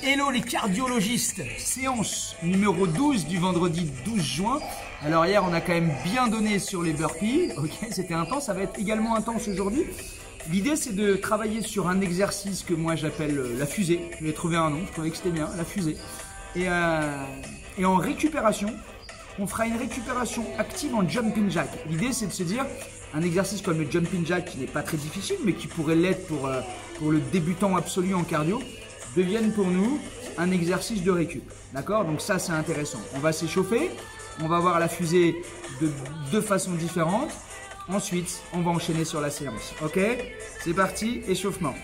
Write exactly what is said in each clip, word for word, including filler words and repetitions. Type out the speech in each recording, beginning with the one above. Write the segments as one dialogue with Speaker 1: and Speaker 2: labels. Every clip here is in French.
Speaker 1: Hello les cardiologistes, séance numéro douze du vendredi douze juin. Alors hier on a quand même bien donné sur les burpees, ok, c'était intense, ça va être également intense aujourd'hui. L'idée c'est de travailler sur un exercice que moi j'appelle la fusée, je vais trouver un nom, je trouvais que c'était bien, la fusée. Et, euh, et en récupération, on fera une récupération active en jumping jack. L'idée c'est de se dire, un exercice comme le jumping jack qui n'est pas très difficile mais qui pourrait l'être pour, euh, pour le débutant absolu en cardio, deviennent pour nous un exercice de récup. D'accord? Donc ça c'est intéressant. On va s'échauffer, on va voir la fusée de deux façons différentes. Ensuite, on va enchaîner sur la séance. Ok? C'est parti, échauffement.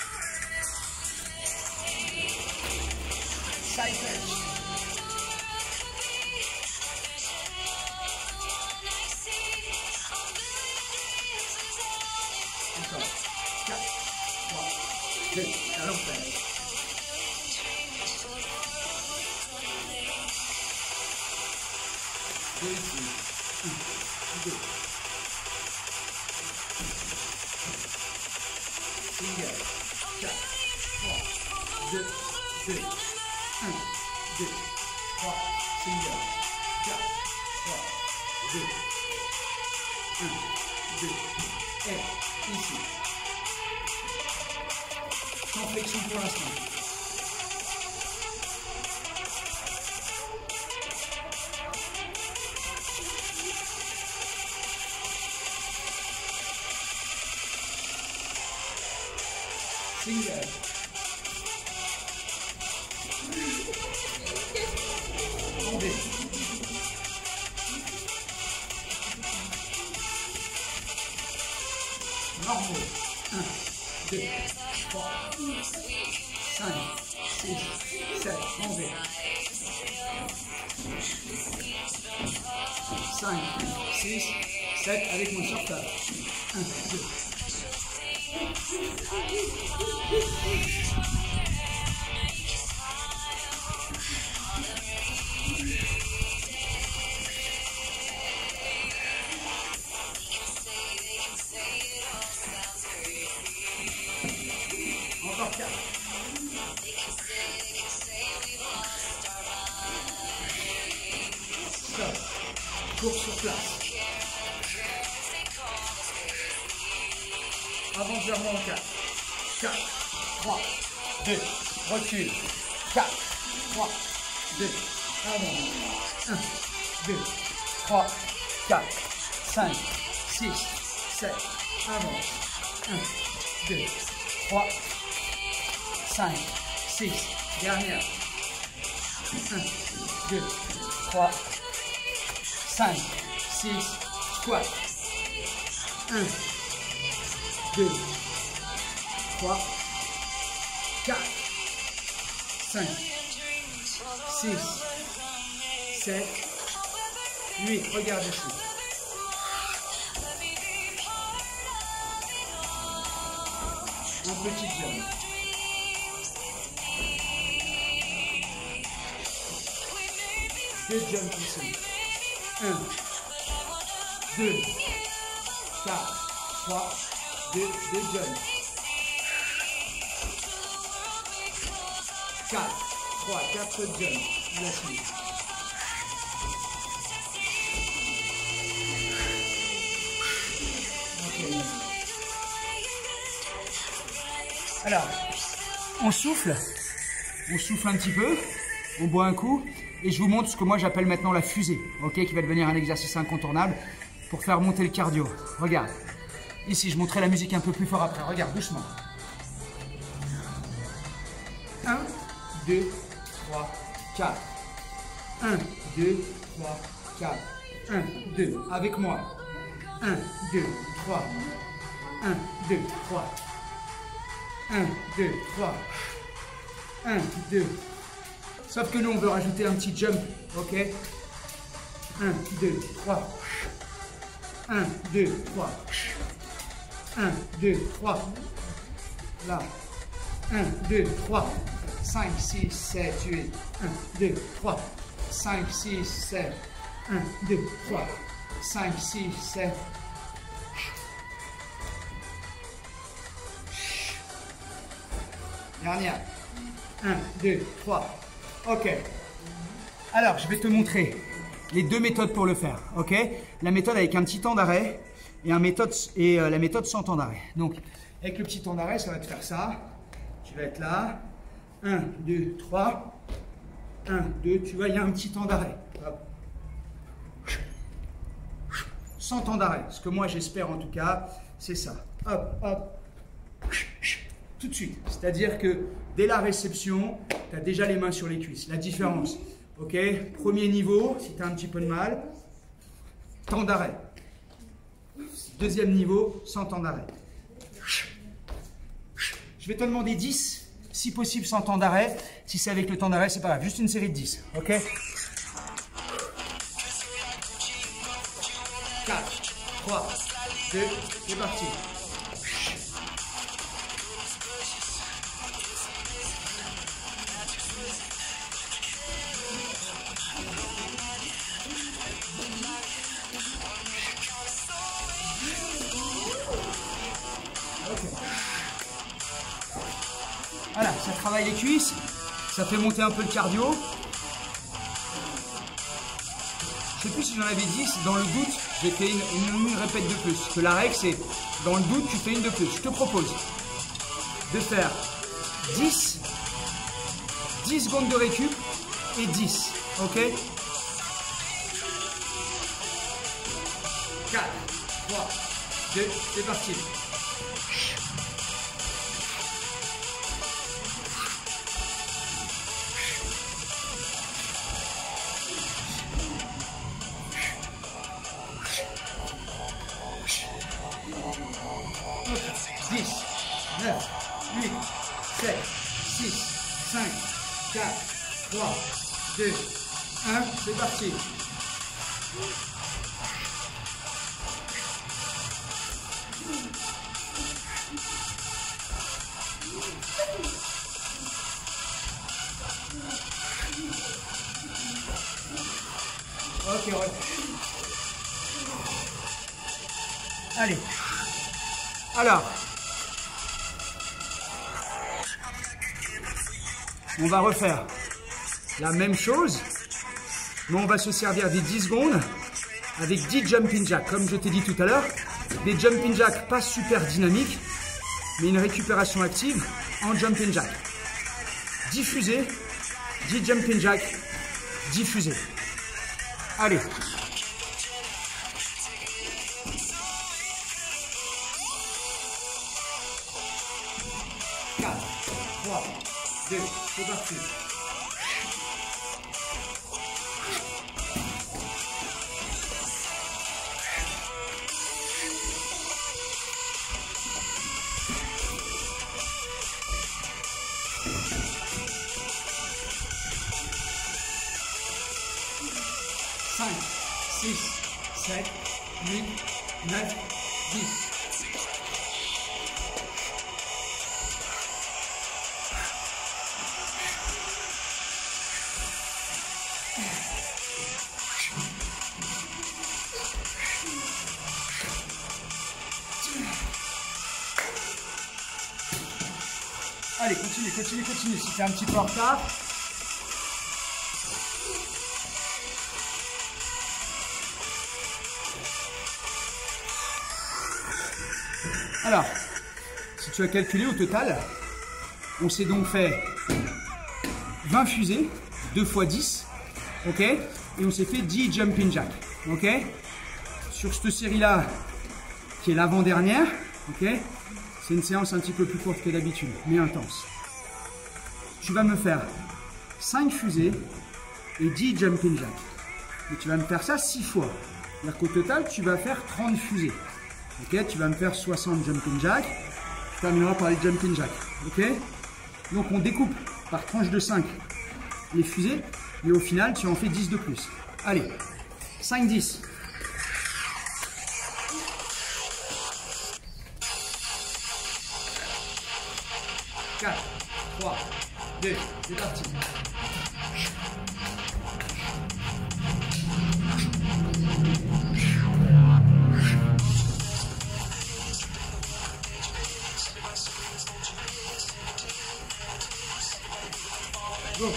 Speaker 1: Side touch. Encore. quatre, trois, deux, allons faire. Deux ici. Un, deux. Single. quatre, trois, deux, deux. un, deux, trois. Single. quatre, trois, deux. un, deux. Et ici. Sans flexion pour l'instant. Single. Tombez. Normaux. un, deux, trois, cinq, six, sept. Tombez. cinq, six, sept avec mon sorteur. un, deux. Encore quatre. Stop. Cours sur place. Avance vers moi en quatre. quatre, trois, deux, recule. quatre, trois, deux, avance. un, deux, trois, quatre, cinq, six, sept, avance. un, deux, trois, cinq, six, dernière. un, deux, trois, cinq, six, squat. un, deux, trois, quatre, cinq, six, sept, huit. Regarde ici. Un petit jump. Deux jumps ici. un, deux, quatre, trois, deux, deux jumps. quatre, trois, quatre jumps. À la suite. Okay. Alors, on souffle, on souffle un petit peu, on boit un coup et je vous montre ce que moi j'appelle maintenant la fusée, ok, qui va devenir un exercice incontournable pour faire monter le cardio. Regarde, ici je montrerai la musique un peu plus fort après, regarde doucement. un, deux, trois, quatre. un, deux, trois, quatre. un, deux, avec moi. un, deux, trois. un, deux, trois. un, deux, trois. un, deux. Sauf que nous, on veut rajouter un petit jump, ok? un, deux, trois. un, deux, trois. un, deux, trois. Là. un, deux, trois. cinq, six, sept, huit. un, deux, trois. cinq, six, sept. un, deux, trois. cinq, six, sept. Dernière. un, deux, trois. Ok. Alors, je vais te montrer les deux méthodes pour le faire. Ok. La méthode avec un petit temps d'arrêt et, un méthode, et euh, la méthode sans temps d'arrêt. Donc, avec le petit temps d'arrêt, ça va te faire ça. Tu vas être là. un, deux, trois. un, deux, tu vois, il y a un petit temps d'arrêt. Sans temps d'arrêt. Ce que moi, j'espère en tout cas, c'est ça. Hop, hop. Tout de suite. C'est-à-dire que dès la réception, tu as déjà les mains sur les cuisses. La différence. Ok. Premier niveau, si tu as un petit peu de mal, temps d'arrêt. Deuxième niveau, sans temps d'arrêt. Je vais te demander dix, si possible sans temps d'arrêt. Si c'est avec le temps d'arrêt, c'est pas grave. Juste une série de dix. Ok. quatre, trois, deux, c'est parti. Voilà, ça travaille les cuisses, ça fait monter un peu le cardio. Je sais plus si j'en avais dix, dans le doute, j'ai fait une, une, une répète de plus. Parce que la règle, c'est dans le doute, tu fais une de plus. Je te propose de faire dix, dix secondes de récup et dix. Ok? quatre, trois, deux, c'est parti. dix, neuf, huit, sept, six, cinq, quatre, trois, deux, un, c'est parti. Ok, ouais. Allez. Alors, on va refaire la même chose, mais on va se servir des dix secondes avec dix jumping jacks, comme je t'ai dit tout à l'heure. Des jumping jacks pas super dynamiques, mais une récupération active en jumping jack. Diffusé, dix jumping jacks, diffusé. Allez. quatre, trois, deux, c'est parti. cinq, six, sept, huit, neuf, dix. Allez, continue, continue, continue. Si tu es un petit peu en retard. Alors, si tu as calculé au total, on s'est donc fait vingt fusées, deux fois dix, ok? Et on s'est fait dix jumping jack, ok? Sur cette série-là, qui est l'avant-dernière, ok? C'est une séance un petit peu plus courte que d'habitude, mais intense. Tu vas me faire cinq fusées et dix jumping jack. Et tu vas me faire ça six fois. C'est-à-dire qu'au total, tu vas faire trente fusées. Ok, tu vas me faire soixante jumping jack. Tu termineras par les jumping jack. Ok? Donc on découpe par tranche de cinq les fusées. Et au final, tu en fais dix de plus. Allez, cinq, dix. quatre, trois, deux, c'est parti. Go.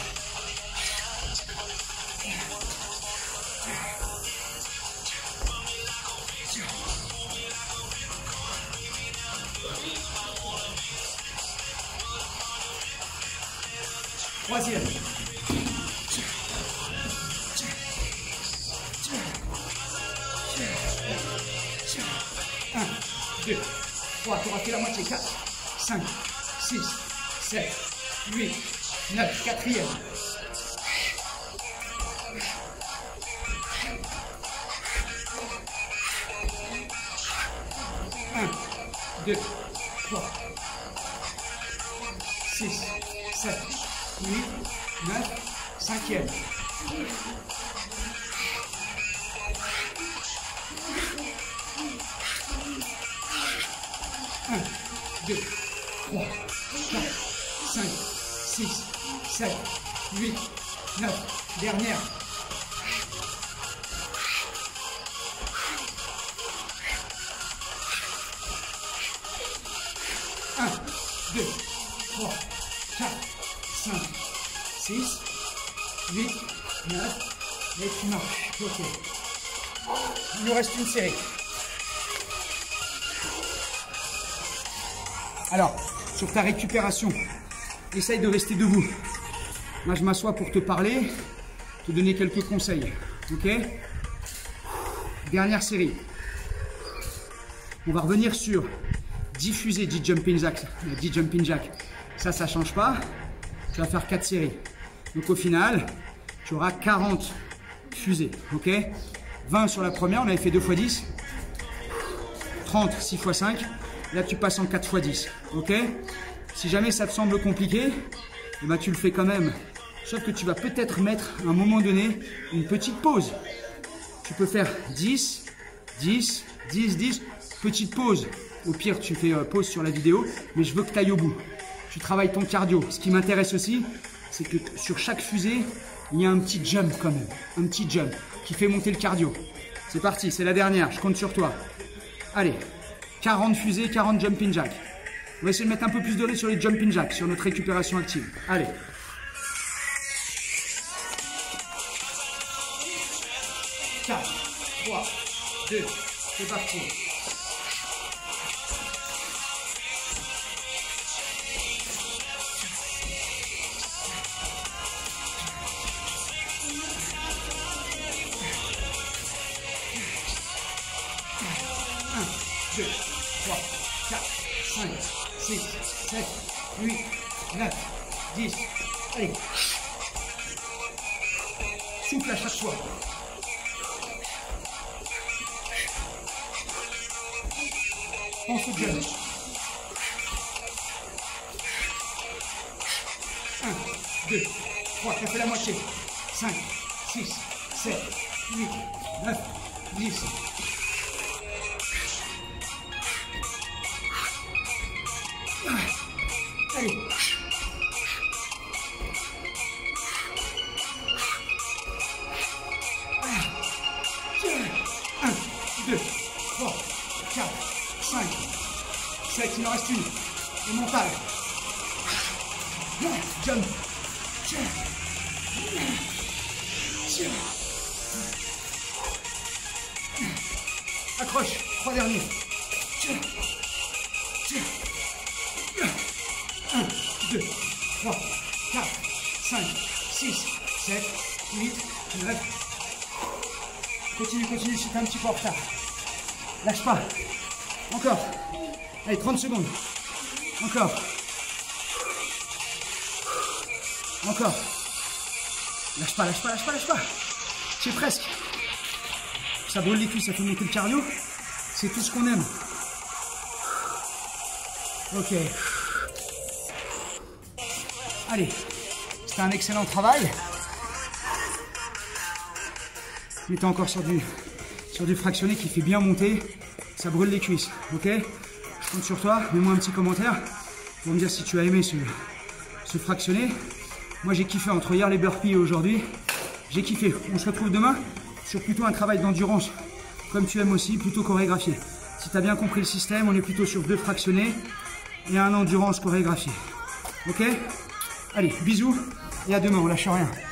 Speaker 1: Troisième. un, deux, trois, tu auras fait la moitié. quatre, cinq, six, sept, huit, neuf, quatrième. un, deux, trois, six, sept, huit, neuf, cinquième. un, deux, trois, quatre, cinq, six, sept, huit, neuf. Dernière. un, deux, trois, quatre, cinq, six, huit, neuf. Et tu marches. Ok. Il nous reste une série. Alors, sur ta récupération, essaye de rester debout. Moi, je m'assois pour te parler, te donner quelques conseils. Ok? Dernière série. On va revenir sur dix fusées, dix jumping jacks. dix jumping jacks. Ça, ça ne change pas. Tu vas faire quatre séries. Donc, au final, tu auras quarante fusées. Ok? vingt sur la première, on avait fait deux fois dix. trente, six fois cinq. Là, tu passes en quatre fois dix, ok? Si jamais ça te semble compliqué, eh ben, tu le fais quand même. Sauf que tu vas peut-être mettre, à un moment donné, une petite pause. Tu peux faire dix, dix, dix, dix, petite pause. Au pire, tu fais euh, pause sur la vidéo, mais je veux que tu ailles au bout. Tu travailles ton cardio. Ce qui m'intéresse aussi, c'est que sur chaque fusée, il y a un petit jump quand même. Un petit jump qui fait monter le cardio. C'est parti, c'est la dernière, je compte sur toi. Allez. quarante fusées, quarante jumping jacks. On va essayer de mettre un peu plus de lait sur les jumping jacks, sur notre récupération active. Allez. quatre, trois, deux, c'est parti. un, deux, trois, quatre, cinq, six, sept, huit, neuf, dix. Allez. Souffle à chaque fois. Pense au jump. un, deux, trois, tu as fait la moitié. cinq, six, sept, huit, neuf, dix. Allez. un, deux, trois, quatre, cinq, sept, il en reste une. Le mental. Jump. Accroche, trois derniers. un, deux, trois, quatre, cinq, six, sept, huit, neuf. Continue, continue, si t'es un petit peu en retard. Lâche pas. Encore. Allez, trente secondes. Encore. Encore. Lâche pas, lâche pas, lâche pas, lâche pas. C'est presque. Ça brûle les cuisses, ça fait monter le cardio. C'est tout ce qu'on aime. Ok. Allez. C'était un excellent travail. Mais t'es encore sur du, sur du fractionné qui fait bien monter. Ça brûle les cuisses. Ok? Je compte sur toi. Mets-moi un petit commentaire pour me dire si tu as aimé ce, ce fractionné. Moi, j'ai kiffé entre hier les burpees et aujourd'hui. J'ai kiffé. On se retrouve demain sur plutôt un travail d'endurance, comme tu aimes aussi, plutôt chorégraphié. Si tu as bien compris le système, on est plutôt sur deux fractionnés et un endurance chorégraphié. Ok? Allez, bisous. Et à demain, on lâche rien.